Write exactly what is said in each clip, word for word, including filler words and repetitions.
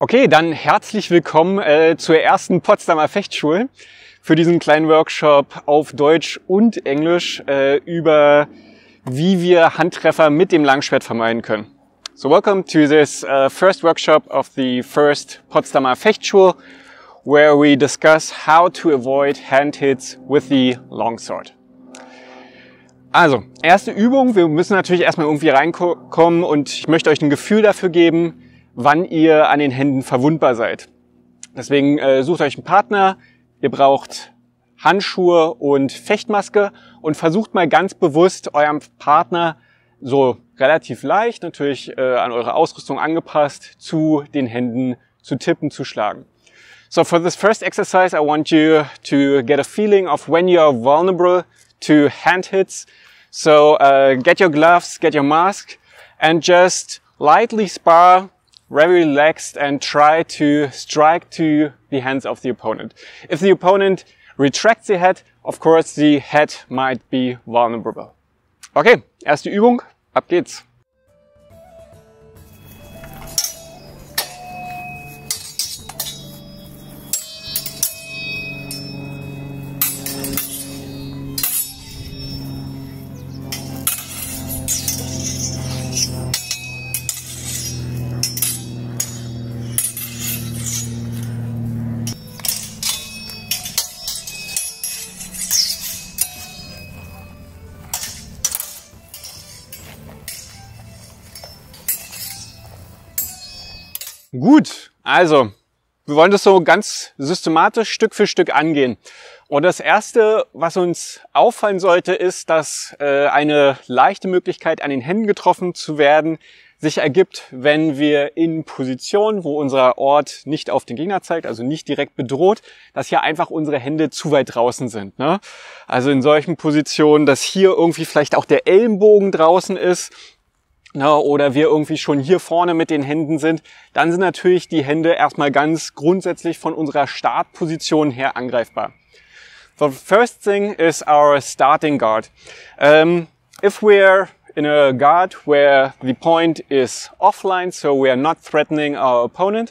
Okay, dann herzlich willkommen äh, zur ersten Potsdamer Fechtschule für diesen kleinen Workshop auf Deutsch und Englisch äh, über wie wir Handtreffer mit dem Langschwert vermeiden können. So welcome to this uh, first workshop of the first Potsdamer Fechtschule where we discuss how to avoid hand hits with the longsword. Also, erste Übung, wir müssen natürlich erstmal irgendwie reinkommen und ich möchte euch ein Gefühl dafür geben, wann ihr an den Händen verwundbar seid. Deswegen äh, sucht euch einen Partner, ihr braucht Handschuhe und Fechtmaske und versucht mal ganz bewusst eurem Partner so relativ leicht, natürlich äh, an eure Ausrüstung angepasst, zu den Händen zu tippen, zu schlagen. So for this first exercise I want you to get a feeling of when you are vulnerable to hand hits. So uh, get your gloves, get your mask and just lightly spar, very relaxed and try to strike to the hands of the opponent. If the opponent retracts the head, of course the head might be vulnerable. Okay, erste Übung, ab geht's. Gut, also wir wollen das so ganz systematisch Stück für Stück angehen. Und das Erste, was uns auffallen sollte, ist, dass äh, eine leichte Möglichkeit, an den Händen getroffen zu werden, sich ergibt, wenn wir in Positionen, wo unser Ort nicht auf den Gegner zeigt, also nicht direkt bedroht, dass hier einfach unsere Hände zu weit draußen sind, ne? Also in solchen Positionen, dass hier irgendwie vielleicht auch der Ellenbogen draußen ist, na, oder wir irgendwie schon hier vorne mit den Händen sind, dann sind natürlich die Hände erstmal ganz grundsätzlich von unserer Startposition her angreifbar. The first thing is our starting guard. Um, if we're in a guard where the point is offline, so we are not threatening our opponent,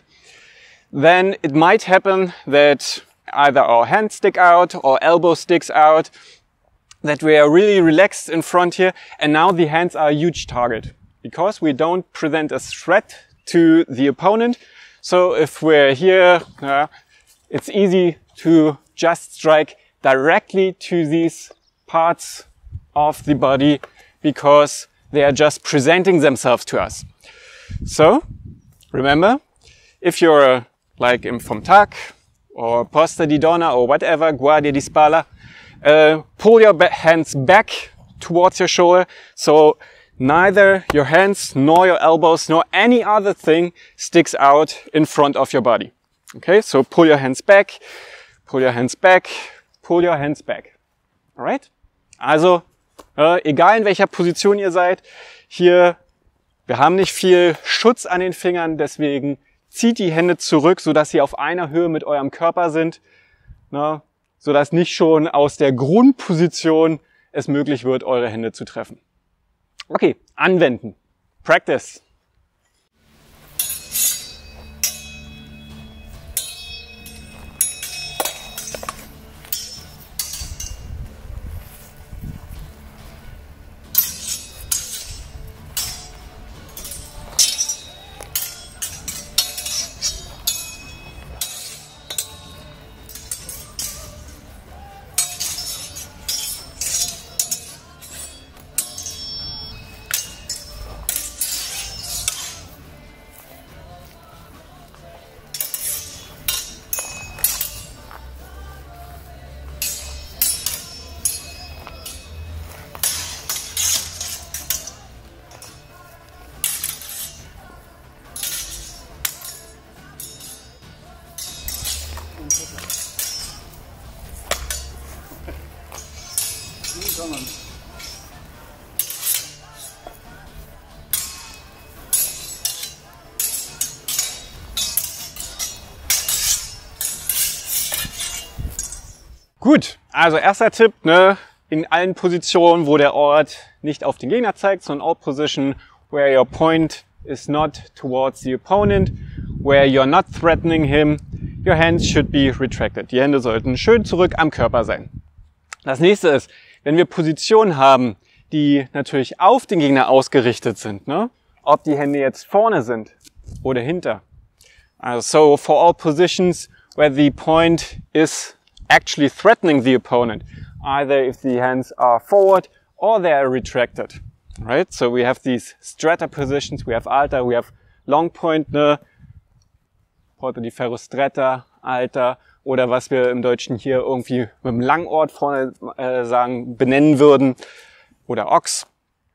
then it might happen that either our hand stick out or elbow sticks out, that we are really relaxed in front here, and now the hands are a huge target. Because we don't present a threat to the opponent. So if we're here, uh, it's easy to just strike directly to these parts of the body because they are just presenting themselves to us. So remember, if you're like in vom Tag or posta di donna or whatever, guardia di spalla, uh, pull your hands back towards your shoulder. So neither your hands, nor your elbows, nor any other thing sticks out in front of your body. Okay, so pull your hands back, pull your hands back, pull your hands back. Alright? Also, äh, egal in welcher Position ihr seid, hier, wir haben nicht viel Schutz an den Fingern, deswegen zieht die Hände zurück, sodass sie auf einer Höhe mit eurem Körper sind, ne, sodass nicht schon aus der Grundposition es möglich wird, eure Hände zu treffen. Okay, anwenden. Practice. Gut, also erster Tipp, ne, in allen Positionen, wo der Ort nicht auf den Gegner zeigt, so an all position where your point is not towards the opponent, where you're not threatening him, your hands should be retracted. Die Hände sollten schön zurück am Körper sein. Das nächste ist, wenn wir Positionen haben, die natürlich auf den Gegner ausgerichtet sind, ne? Ob die Hände jetzt vorne sind oder hinter. Uh, so for all positions where the point is actually threatening the opponent, either if the hands are forward or they are retracted, right? So we have these stretta positions, we have alta, we have long point, ne? Porta di Ferro stretta, alta, oder was wir im Deutschen hier irgendwie mit dem Langort vorne äh, sagen, benennen würden, oder Ochs.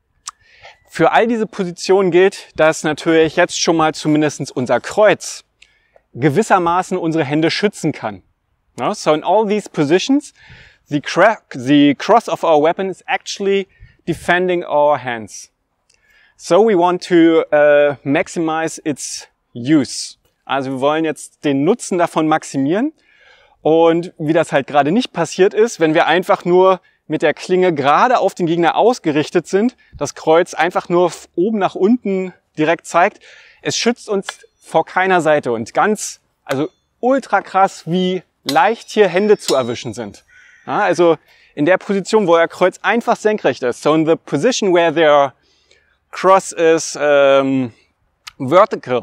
Für all diese Positionen gilt, dass natürlich jetzt schon mal zumindest unser Kreuz gewissermaßen unsere Hände schützen kann. No? So in all these positions, the, the cross of our weapon is actually defending our hands. So we want to uh, maximize its use. Also wir wollen jetzt den Nutzen davon maximieren. Und wie das halt gerade nicht passiert ist, wenn wir einfach nur mit der Klinge gerade auf den Gegner ausgerichtet sind, das Kreuz einfach nur oben nach unten direkt zeigt. Es schützt uns vor keiner Seite und ganz, also ultra krass, wie leicht hier Hände zu erwischen sind. Ja, also in der Position, wo euer Kreuz einfach senkrecht ist. So in the position where their cross is um, vertical,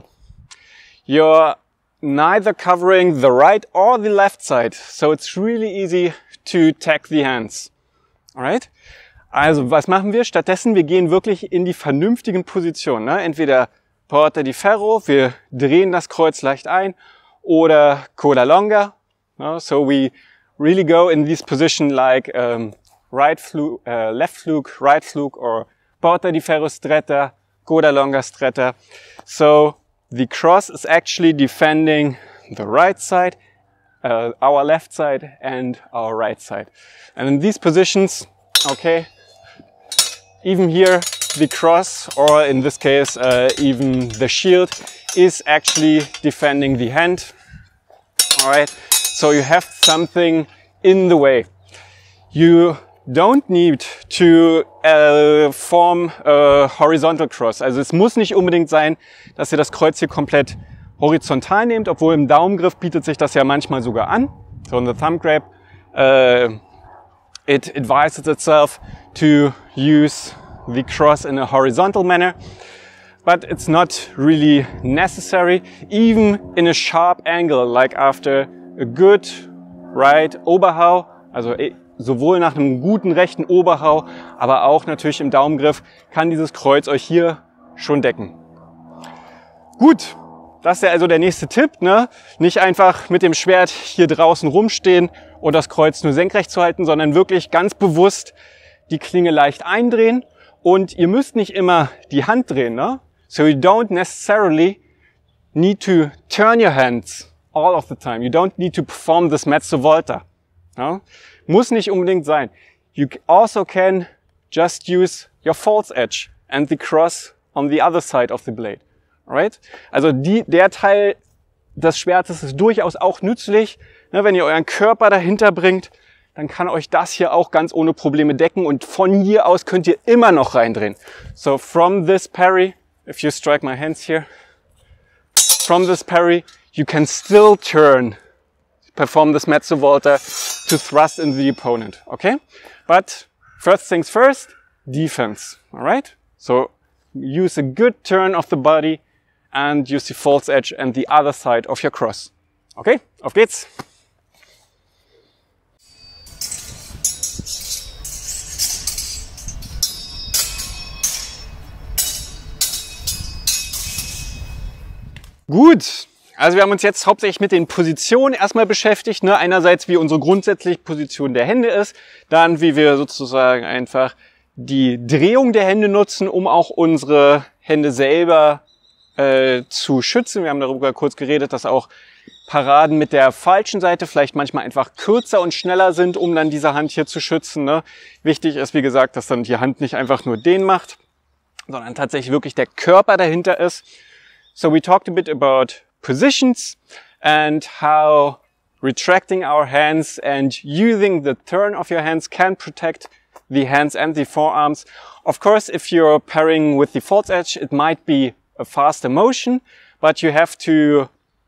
you're neither covering the right or the left side. So it's really easy to tag the hands. Alright? Also, was machen wir? Stattdessen, wir gehen wirklich in die vernünftigen Positionen. Ne? Entweder Porta di Ferro, wir drehen das Kreuz leicht ein, oder Coda Longa. No? So we really go in this position like um, right fluke, uh, left fluke, right fluke, or Porta di Ferro stretta, Coda Longa stretta. So the cross is actually defending the right side, uh, our left side and our right side. And in these positions, okay, even here the cross, or in this case uh, even the shield, is actually defending the hand. Alright, so you have something in the way. You don't need to uh, form a horizontal cross. Also es muss nicht unbedingt sein, dass ihr das Kreuz hier komplett horizontal nehmt, obwohl im Daumengriff bietet sich das ja manchmal sogar an. So in the thumb grab, uh, it advises itself to use the cross in a horizontal manner, but it's not really necessary, even in a sharp angle, like after a good right Oberhau, also sowohl nach einem guten rechten Oberhau, aber auch natürlich im Daumengriff kann dieses Kreuz euch hier schon decken. Gut, das ist also der nächste Tipp, ne? Nicht einfach mit dem Schwert hier draußen rumstehen und das Kreuz nur senkrecht zu halten, sondern wirklich ganz bewusst die Klinge leicht eindrehen. Und ihr müsst nicht immer die Hand drehen, ne? So you don't necessarily need to turn your hands all of the time. You don't need to perform this mezzo volta. No? Muss nicht unbedingt sein. You also can just use your false edge and the cross on the other side of the blade. Alright? Also die, der Teil des Schwertes ist durchaus auch nützlich. Ne, wenn ihr euren Körper dahinter bringt, dann kann euch das hier auch ganz ohne Probleme decken und von hier aus könnt ihr immer noch reindrehen. So from this parry, if you strike my hands here, from this parry, you can still turn, perform this mezzo volta to thrust into the opponent, okay? But first things first, defense, alright? So use a good turn of the body and use the false edge and the other side of your cross. Okay, auf geht's! Gut, also wir haben uns jetzt hauptsächlich mit den Positionen erstmal beschäftigt. Ne? Einerseits, wie unsere grundsätzliche Position der Hände ist, dann wie wir sozusagen einfach die Drehung der Hände nutzen, um auch unsere Hände selber äh, zu schützen. Wir haben darüber kurz geredet, dass auch Paraden mit der falschen Seite vielleicht manchmal einfach kürzer und schneller sind, um dann diese Hand hier zu schützen. Ne? Wichtig ist, wie gesagt, dass dann die Hand nicht einfach nur den macht, sondern tatsächlich wirklich der Körper dahinter ist. So we talked a bit about positions and how retracting our hands and using the turn of your hands can protect the hands and the forearms. Of course, if you're parrying with the false edge, it might be a faster motion, but you have to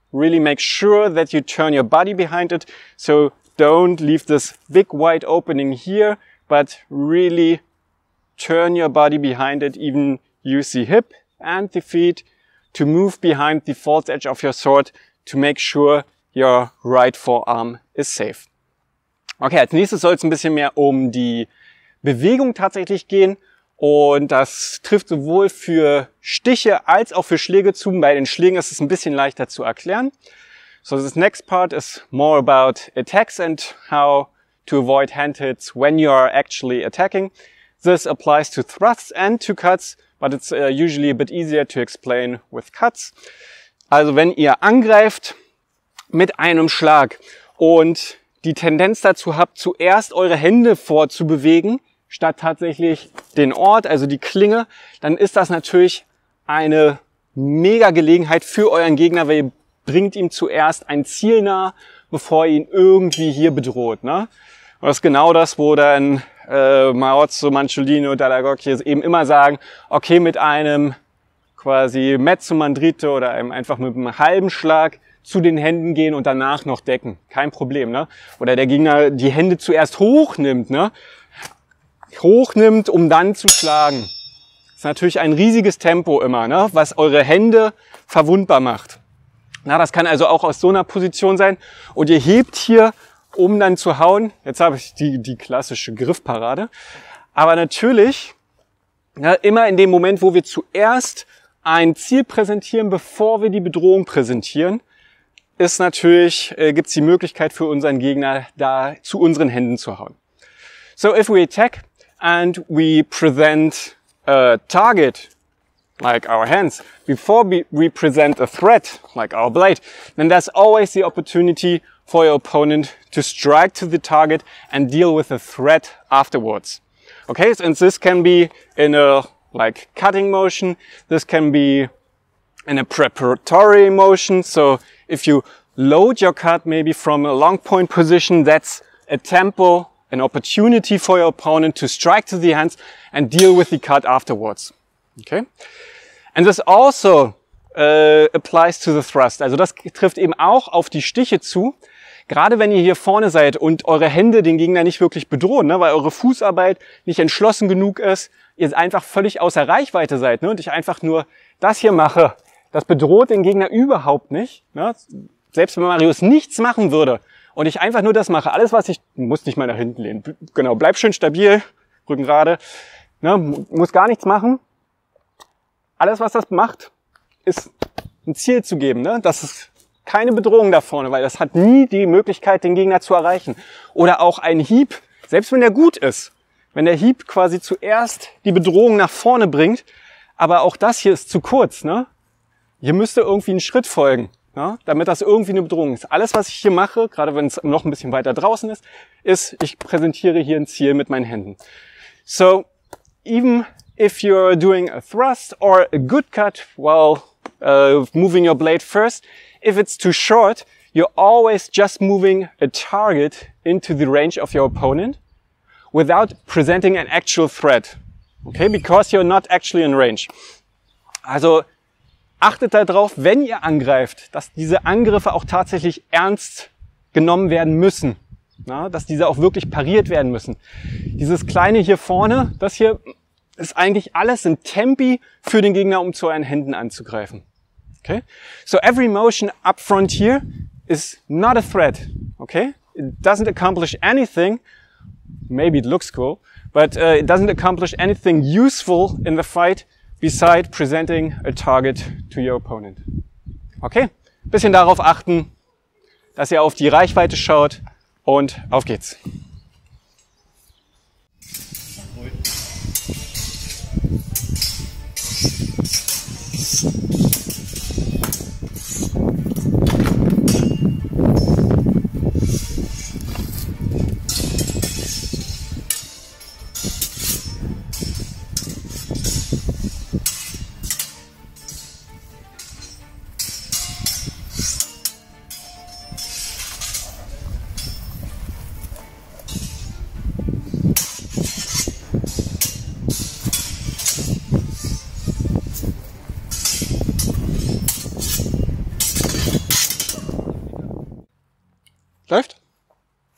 really make sure that you turn your body behind it. So don't leave this big wide opening here, but really turn your body behind it. Even use the hip and the feet to move behind the false edge of your sword to make sure your right forearm is safe. Okay, als nächstes soll es ein bisschen mehr um die Bewegung tatsächlich gehen. Und das trifft sowohl für Stiche als auch für Schläge zu. Bei den Schlägen ist es ein bisschen leichter zu erklären. So this next part is more about attacks and how to avoid hand hits when you are actually attacking. This applies to thrusts and to cuts, but it's uh, usually a bit easier to explain with cuts. Also wenn ihr angreift mit einem Schlag und die Tendenz dazu habt, zuerst eure Hände vorzubewegen, statt tatsächlich den Ort, also die Klinge, dann ist das natürlich eine mega Gelegenheit für euren Gegner, weil ihr bringt ihm zuerst ein Ziel nahe, bevor ihr ihn irgendwie hier bedroht. Ne? Und das ist genau das, wo dann äh, Maozzo, Manciolino, Dall'Agocchie eben immer sagen, okay, mit einem quasi Mezzo Mandrito oder einem einfach mit einem halben Schlag zu den Händen gehen und danach noch decken. Kein Problem. Ne? Oder der Gegner die Hände zuerst hochnimmt, ne? hochnimmt, um dann zu schlagen. Das ist natürlich ein riesiges Tempo immer, ne? was eure Hände verwundbar macht. Na, das kann also auch aus so einer Position sein. Und ihr hebt hier, um dann zu hauen. Jetzt habe ich die, die klassische Griffparade. Aber natürlich, ja, immer in dem Moment, wo wir zuerst ein Ziel präsentieren, bevor wir die Bedrohung präsentieren, ist natürlich, äh, gibt es die Möglichkeit für unseren Gegner, da zu unseren Händen zu hauen. So if we attack and we present a target, like our hands, before we present a threat, like our blade, then there's always the opportunity for your opponent to strike to the target and deal with the threat afterwards. Okay, and this can be in a like cutting motion, this can be in a preparatory motion, so if you load your cut maybe from a long point position, that's a tempo, an opportunity for your opponent to strike to the hands and deal with the cut afterwards. Okay? And this also uh, applies to the thrust. Also das trifft eben auch auf die Stiche zu. Gerade wenn ihr hier vorne seid und eure Hände den Gegner nicht wirklich bedrohen, ne, weil eure Fußarbeit nicht entschlossen genug ist, ihr einfach völlig außer Reichweite seid, ne, und ich einfach nur das hier mache, das bedroht den Gegner überhaupt nicht. Ne? Selbst wenn Marius nichts machen würde und ich einfach nur das mache, alles was ich, muss nicht mal nach hinten lehnen, genau, bleib schön stabil, Rücken gerade, ne, muss gar nichts machen. Alles was das macht, ist ein Ziel zu geben, ne? Das ist keine Bedrohung da vorne, weil das hat nie die Möglichkeit, den Gegner zu erreichen. Oder auch ein Hieb, selbst wenn der gut ist, wenn der Hieb quasi zuerst die Bedrohung nach vorne bringt, aber auch das hier ist zu kurz, ne? Hier müsste irgendwie ein Schritt folgen, ne? Damit das irgendwie eine Bedrohung ist. Alles, was ich hier mache, gerade wenn es noch ein bisschen weiter draußen ist, ist, ich präsentiere hier ein Ziel mit meinen Händen. So, even if you're doing a thrust or a good cut while uh, moving your blade first, if it's too short, you're always just moving a target into the range of your opponent without presenting an actual threat. Okay, because you're not actually in range. Also achtet darauf, wenn ihr angreift, dass diese Angriffe auch tatsächlich ernst genommen werden müssen. Na, dass diese auch wirklich pariert werden müssen. Dieses kleine hier vorne, das hier ist eigentlich alles in Tempi für den Gegner, um zu euren Händen anzugreifen. Okay? So every motion up front here is not a threat. Okay? It doesn't accomplish anything. Maybe it looks cool, but uh, it doesn't accomplish anything useful in the fight beside presenting a target to your opponent. Okay? Bisschen darauf achten, dass ihr auf die Reichweite schaut und auf geht's.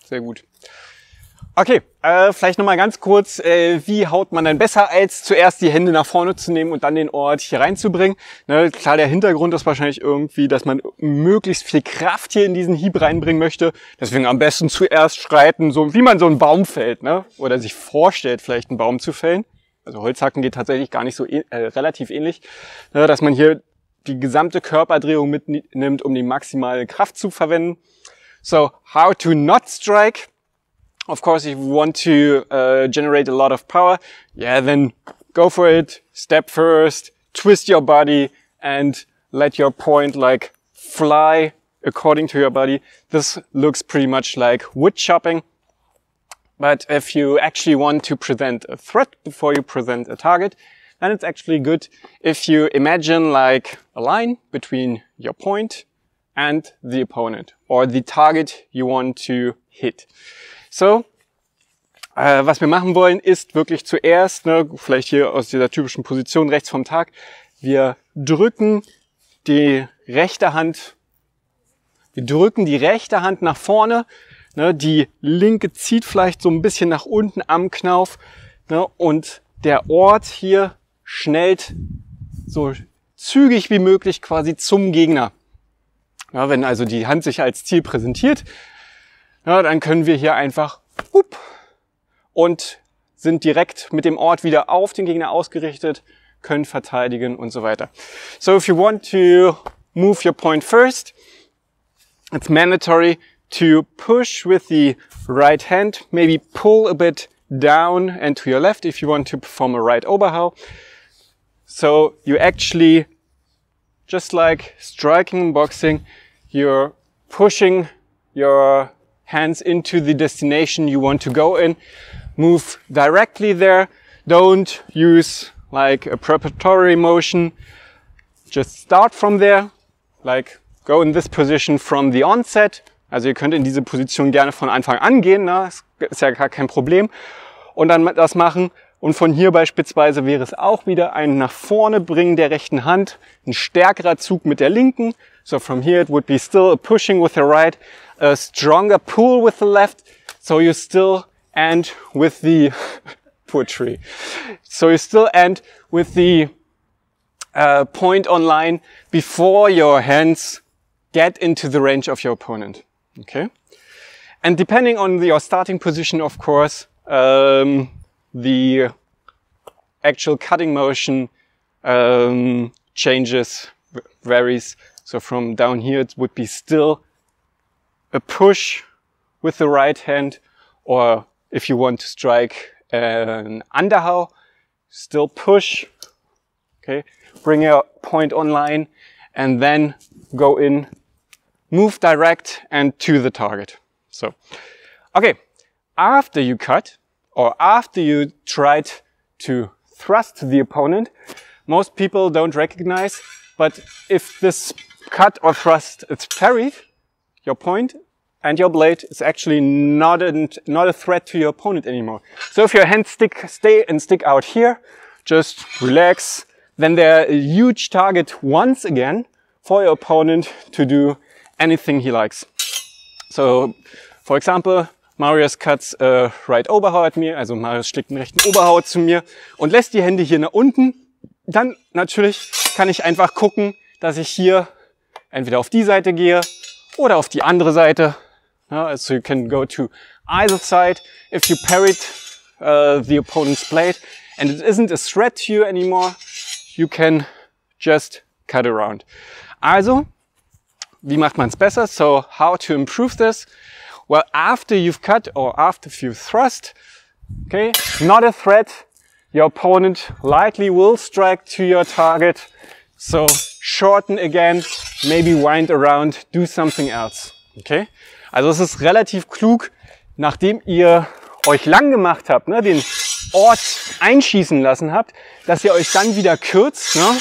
sehr gut. Okay, äh, vielleicht nochmal ganz kurz, äh, wie haut man denn besser, als zuerst die Hände nach vorne zu nehmen und dann den Ort hier reinzubringen. Ne, klar, der Hintergrund ist wahrscheinlich irgendwie, dass man möglichst viel Kraft hier in diesen Hieb reinbringen möchte. Deswegen am besten zuerst schreiten, so wie man so einen Baum fällt, ne? Oder sich vorstellt, vielleicht einen Baum zu fällen. Also Holzhacken geht tatsächlich gar nicht so äh, relativ ähnlich, ne, dass man hier die gesamte Körperdrehung mitnimmt, um die maximale Kraft zu verwenden. So, how to not strike. Of course, if you want to uh, generate a lot of power, yeah, then go for it. Step first, twist your body and let your point like fly according to your body. This looks pretty much like wood chopping. But if you actually want to present a threat before you present a target, then it's actually good if you imagine like a line between your point and the opponent or the target you want to hit. So, äh, was wir machen wollen, ist wirklich zuerst, ne, vielleicht hier aus dieser typischen Position rechts vom Tag, wir drücken die rechte Hand, wir drücken die rechte Hand nach vorne, ne, die linke zieht vielleicht so ein bisschen nach unten am Knauf, ne, und der Ort hier schnellt so zügig wie möglich quasi zum Gegner. Ja, wenn also die Hand sich als Ziel präsentiert, ja, dann können wir hier einfach up, und sind direkt mit dem Ort wieder auf den Gegner ausgerichtet, können verteidigen und so weiter. So if you want to move your point first, it's mandatory to push with the right hand, maybe pull a bit down and to your left if you want to perform a right overhaul. So you actually, just like striking in boxing, you're pushing your hands into the destination you want to go in. Move directly there. Don't use like a preparatory motion. Just start from there. Like go in this position from the onset. Also ihr könnt in diese Position gerne von Anfang an gehen, ne? Das ist ja gar kein Problem. Und dann das machen. Und von hier beispielsweise wäre es auch wieder ein nach vorne bringen der rechten Hand. Ein stärkerer Zug mit der linken. So from here it would be still a pushing with the right. A stronger pull with the left. So you still end with the poetry. So you still end with the uh, point on line before your hands get into the range of your opponent. Okay. And depending on the, your starting position, of course, um, the actual cutting motion um, changes, varies. So from down here, it would be still a push with the right hand, or if you want to strike an underhow, still push, okay, bring your point on line and then go in, move direct and to the target. So, okay, after you cut or after you tried to thrust the opponent, most people don't recognize, but if this cut or thrust is parried, your point and your blade is actually not a, not a threat to your opponent anymore. So if your hands stick, stay and stick out here, just relax. Then they're a huge target once again for your opponent to do anything he likes. So, for example, Marius cuts a right overhaul at me, also Marius schlägt einen rechten Oberhau zu mir und lässt die Hände hier nach unten. Dann natürlich kann ich einfach gucken, dass ich hier entweder auf die Seite gehe oder auf die andere Seite. Uh, so you can go to either side if you parried uh, the opponent's blade and it isn't a threat to you anymore, you can just cut around. Also, wie macht man es besser? So, how to improve this? Well, after you've cut or after you've thrust, okay, not a threat, your opponent likely will strike to your target. So, shorten again, maybe wind around, do something else, okay? Also es ist relativ klug, nachdem ihr euch lang gemacht habt, ne, den Ort einschießen lassen habt, dass ihr euch dann wieder kürzt, ne,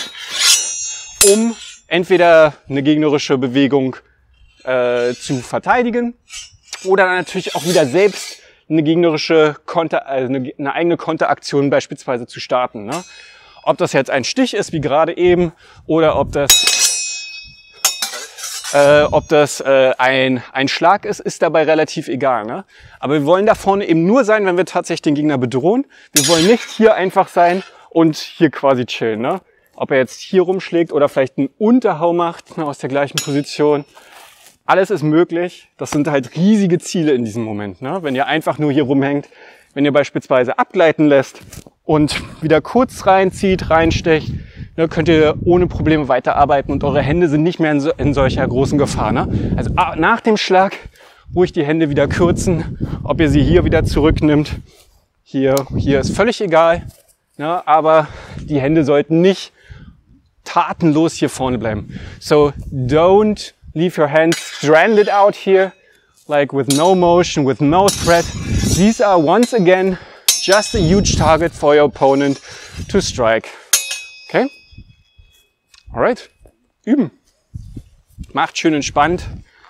um entweder eine gegnerische Bewegung äh, zu verteidigen oder natürlich auch wieder selbst eine gegnerische Konter, also eine, eine eigene Konteraktion beispielsweise zu starten. Ne? Ob das jetzt ein Stich ist, wie gerade eben, oder ob das Äh, ob das äh, ein, ein Schlag ist, ist dabei relativ egal. Ne? Aber wir wollen da vorne eben nur sein, wenn wir tatsächlich den Gegner bedrohen. Wir wollen nicht hier einfach sein und hier quasi chillen. Ne? Ob er jetzt hier rumschlägt oder vielleicht einen Unterhau macht, ne, aus der gleichen Position. Alles ist möglich. Das sind halt riesige Ziele in diesem Moment. Ne? Wenn ihr einfach nur hier rumhängt, wenn ihr beispielsweise abgleiten lässt und wieder kurz reinzieht, reinstecht, ne, könnt ihr ohne Probleme weiterarbeiten und eure Hände sind nicht mehr in, so, in solcher großen Gefahr. Ne? Also nach dem Schlag ruhig die Hände wieder kürzen, ob ihr sie hier wieder zurücknimmt. Hier, hier ist völlig egal, ne? Aber die Hände sollten nicht tatenlos hier vorne bleiben. So don't leave your hands stranded out here, like with no motion, with no threat. These are once again just a huge target for your opponent to strike. Okay? Alright. Üben. Macht schön entspannt.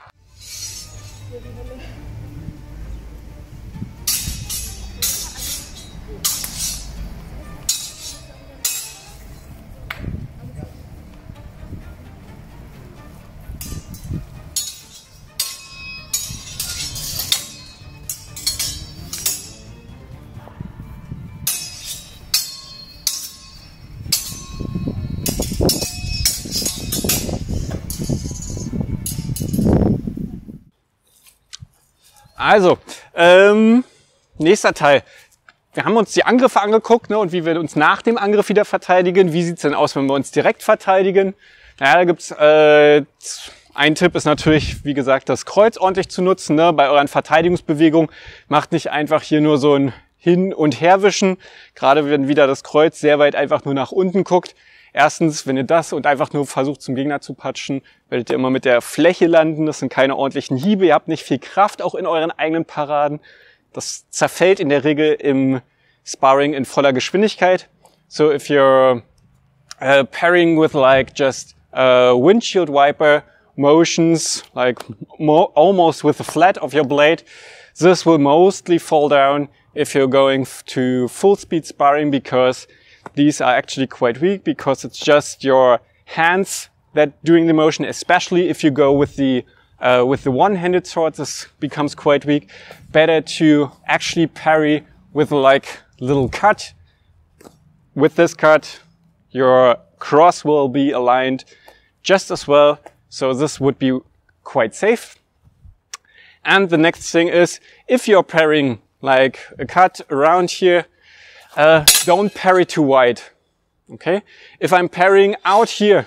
Also, ähm, nächster Teil. Wir haben uns die Angriffe angeguckt, ne, und wie wir uns nach dem Angriff wieder verteidigen. Wie sieht's denn aus, wenn wir uns direkt verteidigen? Naja, da gibt's äh, ein Tipp ist natürlich, wie gesagt, das Kreuz ordentlich zu nutzen. Ne? Bei euren Verteidigungsbewegungen macht nicht einfach hier nur so ein Hin- und Herwischen. Gerade wenn wieder das Kreuz sehr weit einfach nur nach unten guckt. Erstens, wenn ihr das und einfach nur versucht zum Gegner zu patschen, werdet ihr immer mit der Fläche landen. Das sind keine ordentlichen Hiebe. Ihr habt nicht viel Kraft auch in euren eigenen Paraden. Das zerfällt in der Regel im Sparring in voller Geschwindigkeit. So if you're uh, parrying with like just uh, windshield wiper motions, like mo almost with the flat of your blade, this will mostly fall down if you're going to full speed sparring, because these are actually quite weak, because it's just your hands that doing the motion, especially if you go with the uh, with the one-handed sword, this becomes quite weak. Better to actually parry with like little cut. With this cut, your cross will be aligned just as well, so this would be quite safe. And the next thing is, if you're parrying like a cut around here, Uh, don't parry too wide, okay? If I'm parrying out here,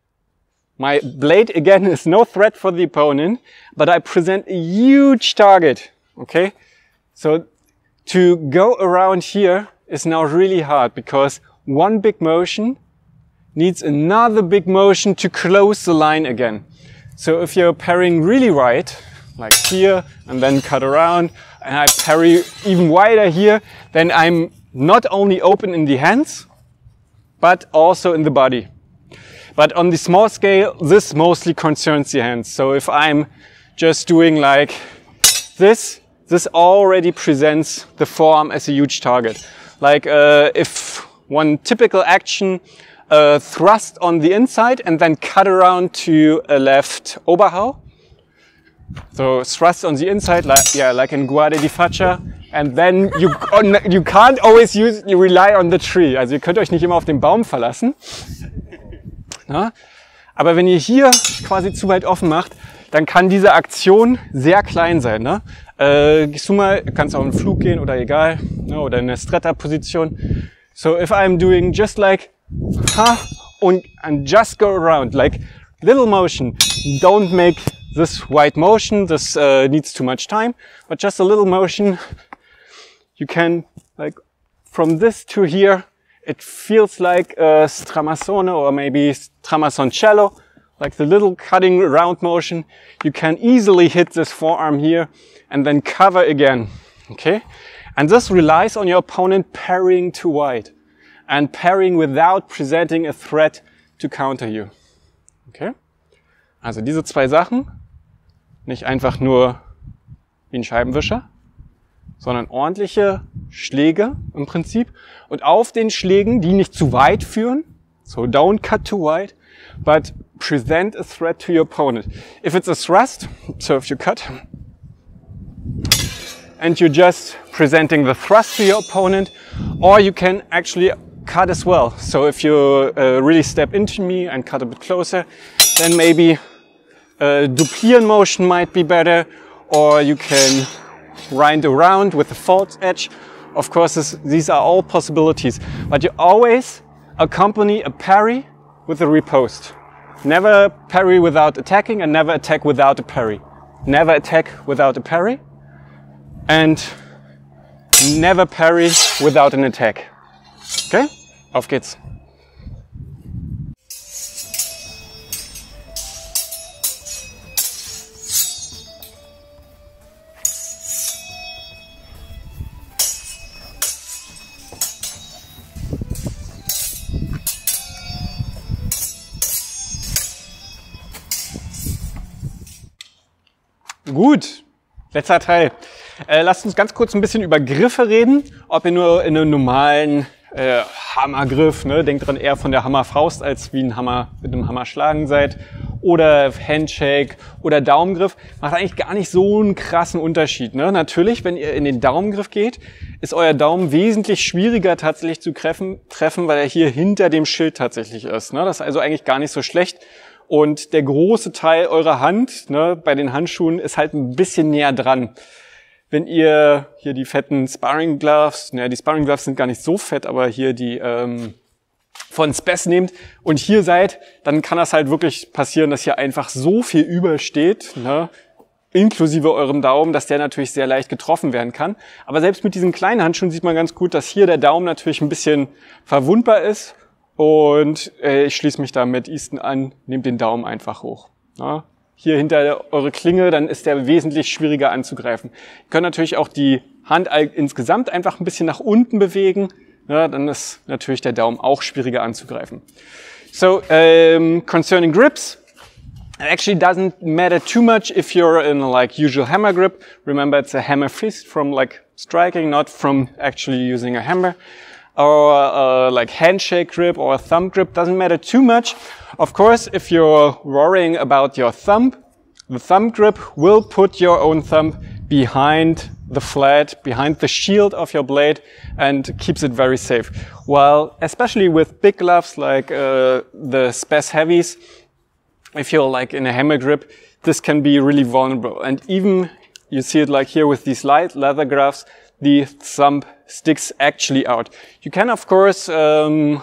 my blade again is no threat for the opponent, but I present a huge target, okay? So to go around here is now really hard, because one big motion needs another big motion to close the line again. So if you're parrying really wide, like here, and then cut around, and I parry even wider here, then I'm not only open in the hands, but also in the body. But on the small scale, this mostly concerns the hands. So if I'm just doing like this, this already presents the forearm as a huge target. Like uh, if one typical action, uh, thrust on the inside and then cut around to a left Oberhau. So thrust on the inside, like yeah, like in Guardia di Faccia, and then you you can't always use you rely on the tree. Also ihr könnt euch nicht immer auf den Baum verlassen. Na? Aber wenn ihr hier quasi zu weit offen macht, dann kann diese Aktion sehr klein sein. Ne? Äh, gehst du mal, kannst auch in den Flug gehen oder egal, ne? Oder in der Stretta-Position. So if I'm doing just like ha und and just go around, like little motion, don't make this wide motion, this uh, needs too much time, but just a little motion, you can, like, from this to here, it feels like a stramazzone or maybe stramazzoncello, like the little cutting round motion. You can easily hit this forearm here and then cover again, okay? And this relies on your opponent parrying too wide and parrying without presenting a threat to counter you, okay? Also diese zwei Sachen, nicht einfach nur wie ein Scheibenwischer, sondern ordentliche Schläge im Prinzip. Und auf den Schlägen, die nicht zu weit führen, so don't cut too wide, but present a threat to your opponent. If it's a thrust, so if you cut, and you're just presenting the thrust to your opponent, or you can actually cut as well. So if you uh, really step into me and cut a bit closer, then maybe a duplieren motion might be better, or you can wind around with the false edge. Of course, this, these are all possibilities, but you always accompany a parry with a riposte. Never parry without attacking, and never attack without a parry. Never attack without a parry, and never parry without an attack. Okay? Auf geht's. Gut, letzter Teil. Äh, lasst uns ganz kurz ein bisschen über Griffe reden. Ob ihr nur in einem normalen äh, Hammergriff, ne, denkt dran, eher von der Hammerfaust als wie ein Hammer mit einem Hammer schlagen seid, oder Handshake oder Daumengriff, macht eigentlich gar nicht so einen krassen Unterschied. Ne? Natürlich, wenn ihr in den Daumengriff geht, ist euer Daumen wesentlich schwieriger tatsächlich zu treffen, treffen, weil er hier hinter dem Schild tatsächlich ist. Ne? Das ist also eigentlich gar nicht so schlecht. Und der große Teil eurer Hand, ne, bei den Handschuhen, ist halt ein bisschen näher dran. Wenn ihr hier die fetten Sparring Gloves, naja, die Sparring Gloves sind gar nicht so fett, aber hier die ähm, von Spes nehmt und hier seid, dann kann das halt wirklich passieren, dass hier einfach so viel übersteht, ne, inklusive eurem Daumen, dass der natürlich sehr leicht getroffen werden kann. Aber selbst mit diesen kleinen Handschuhen sieht man ganz gut, dass hier der Daumen natürlich ein bisschen verwundbar ist. Und äh, ich schließe mich da mit Easton an, nehmt den Daumen einfach hoch. Ja, hier hinter eure Klinge, dann ist der wesentlich schwieriger anzugreifen. Ihr könnt natürlich auch die Hand insgesamt einfach ein bisschen nach unten bewegen. Ja, dann ist natürlich der Daumen auch schwieriger anzugreifen. So, um, concerning grips, it actually doesn't matter too much if you're in a like usual hammer grip. Remember, it's a hammer fist from like striking, not from actually using a hammer. Or uh, like handshake grip or a thumb grip, doesn't matter too much. Of course, if you're worrying about your thumb, the thumb grip will put your own thumb behind the flat, behind the shield of your blade, and keeps it very safe. While especially with big gloves like uh, the Spes Heavies, if you're like in a hammer grip, this can be really vulnerable. And even you see it like here with these light leather gloves, the thumb sticks actually out. You can, of course, um,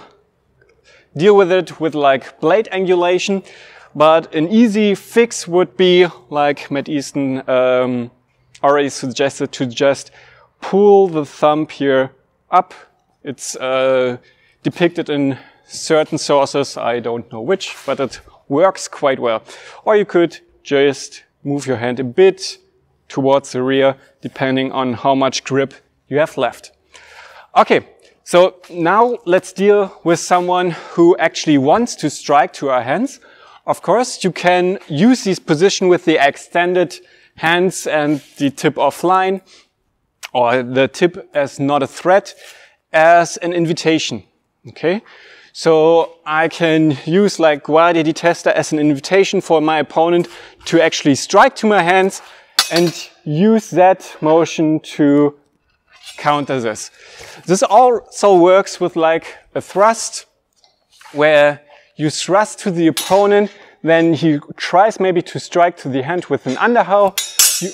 deal with it with like blade angulation, but an easy fix would be, like Matt Easton um, already suggested, to just pull the thumb here up. It's uh, depicted in certain sources, I don't know which, but it works quite well. Or you could just move your hand a bit towards the rear, depending on how much grip you have left. Okay, so now let's deal with someone who actually wants to strike to our hands. Of course, you can use this position with the extended hands and the tip offline, or the tip as not a threat, as an invitation. Okay, so I can use like Guardia di Testa as an invitation for my opponent to actually strike to my hands, and use that motion to counter this. This also works with like a thrust, where you thrust to the opponent, then he tries maybe to strike to the hand with an underhow. You,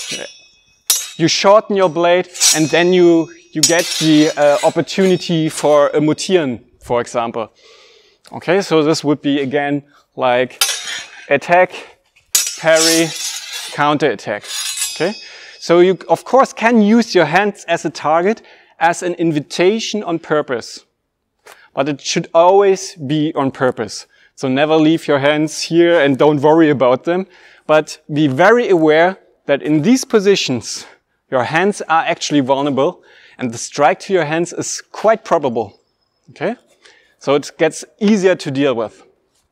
you shorten your blade, and then you, you get the uh, opportunity for a mutieren, for example. Okay, so this would be again like attack, parry, counter attack. Okay, so you of course can use your hands as a target, as an invitation on purpose, but it should always be on purpose. So never leave your hands here and don't worry about them, but be very aware that in these positions your hands are actually vulnerable and the strike to your hands is quite probable. Okay, so it gets easier to deal with.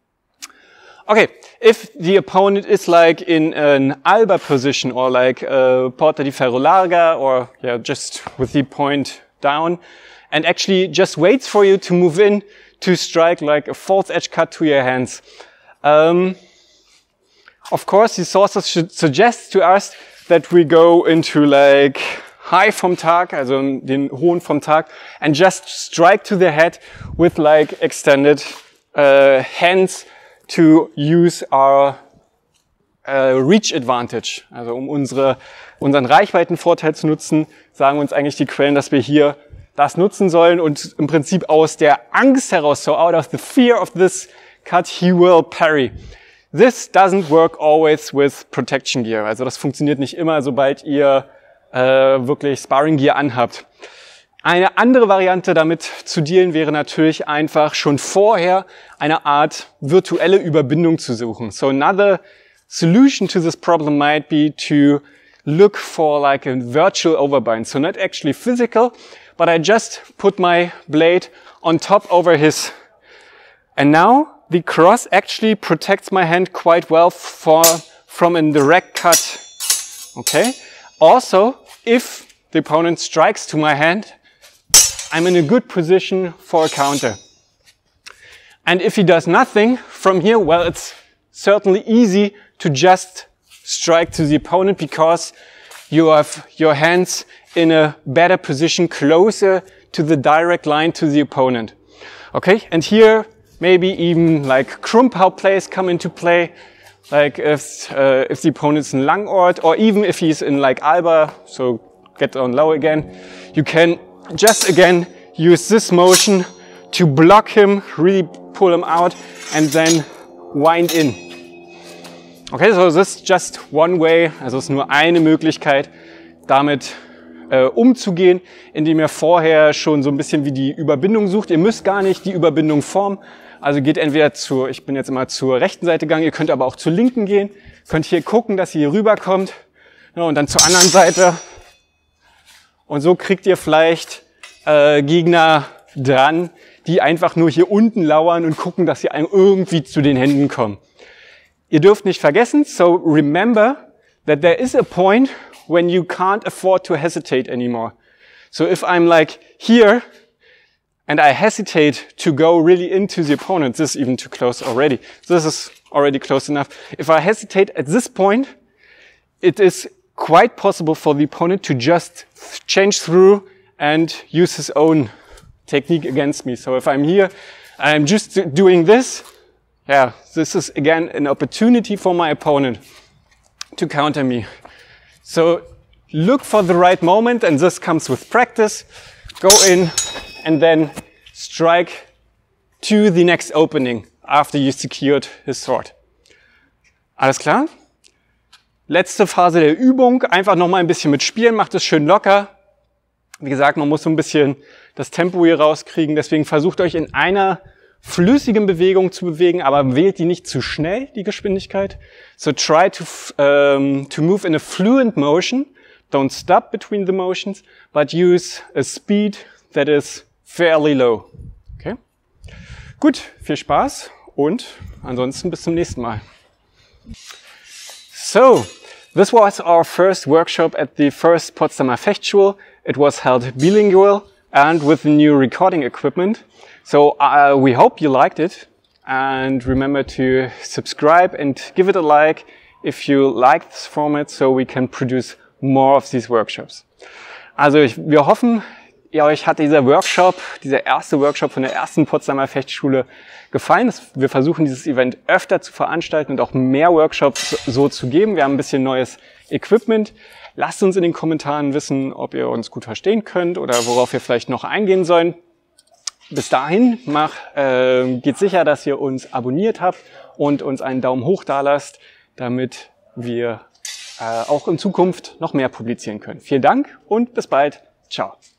Okay, if the opponent is like in an alba position, or like a porta di ferro larga, or yeah, just with the point down, and actually just waits for you to move in to strike like a false edge cut to your hands, Um, of course, these sources should suggest to us that we go into like high vom Tag, also den hohen vom Tag, and just strike to the head with like extended uh, hands to use our uh, reach advantage. Also um unsere, unseren Reichweitenvorteil zu nutzen, sagen uns eigentlich die Quellen, dass wir hier das nutzen sollen und im Prinzip aus der Angst heraus, so out of the fear of this cut, he will parry. This doesn't work always with protection gear. Also das funktioniert nicht immer, sobald ihr äh, wirklich Sparring Gear anhabt. Eine andere Variante damit zu dealen wäre natürlich einfach schon vorher eine Art virtuelle Überbindung zu suchen. So another solution to this problem might be to look for like a virtual overbind. So not actually physical, but I just put my blade on top over his. And now the cross actually protects my hand quite well for, from a direct cut. Okay. Also, if the opponent strikes to my hand, I'm in a good position for a counter. And if he does nothing from here, well, it's certainly easy to just strike to the opponent because you have your hands in a better position closer to the direct line to the opponent. Okay. And here, maybe even like Krumpau plays come into play, like if, uh, if the opponent's in Langort, or even if he's in like Alba, so get on low again, you can just again use this motion to block him, really pull him out, and then wind in. Okay, so this is just one way, also es ist nur eine Möglichkeit, damit äh, umzugehen, indem ihr vorher schon so ein bisschen wie die Überbindung sucht. Ihr müsst gar nicht die Überbindung formen. Also geht entweder zur, ich bin jetzt immer zur rechten Seite gegangen, ihr könnt aber auch zur linken gehen. Könnt hier gucken, dass ihr hier rüberkommt. Ja, und dann zur anderen Seite. Und so kriegt ihr vielleicht äh, Gegner dran, die einfach nur hier unten lauern und gucken, dass sie irgendwie zu den Händen kommen. Ihr dürft nicht vergessen, so remember that there is a point when you can't afford to hesitate anymore. So if I'm like here, and I hesitate to go really into the opponent, this is even too close already. This is already close enough. If I hesitate at this point, it is quite possible for the opponent to just change through and use his own technique against me. So if I'm here, I'm just doing this. Yeah, this is again an opportunity for my opponent to counter me. So look for the right moment, and this comes with practice. Go in and then strike to the next opening after you secured his sword. Alles klar? Letzte Phase der Übung. Einfach nochmal ein bisschen mitspielen. Macht es schön locker. Wie gesagt, man muss so ein bisschen das Tempo hier rauskriegen. Deswegen versucht euch in einer flüssigen Bewegung zu bewegen, aber wählt die nicht zu schnell, die Geschwindigkeit. So try to, um, to move in a fluent motion. Don't stop between the motions, but use a speed that is fairly low. Okay? Gut, viel Spaß und ansonsten bis zum nächsten Mal. So, this was our first workshop at the first Potsdamer Fechtschule. It was held bilingual and with the new recording equipment. So uh, we hope you liked it, and remember to subscribe and give it a like if you like this format, so we can produce more of these workshops. Also ich, wir hoffen, ja, euch hat dieser Workshop, dieser erste Workshop von der ersten Potsdamer Fechtschule gefallen. Wir versuchen dieses Event öfter zu veranstalten und auch mehr Workshops so zu geben. Wir haben ein bisschen neues Equipment. Lasst uns in den Kommentaren wissen, ob ihr uns gut verstehen könnt oder worauf wir vielleicht noch eingehen sollen. Bis dahin mach, äh, geht sicher, dass ihr uns abonniert habt und uns einen Daumen hoch da lasst, damit wir äh, auch in Zukunft noch mehr publizieren können. Vielen Dank und bis bald. Ciao.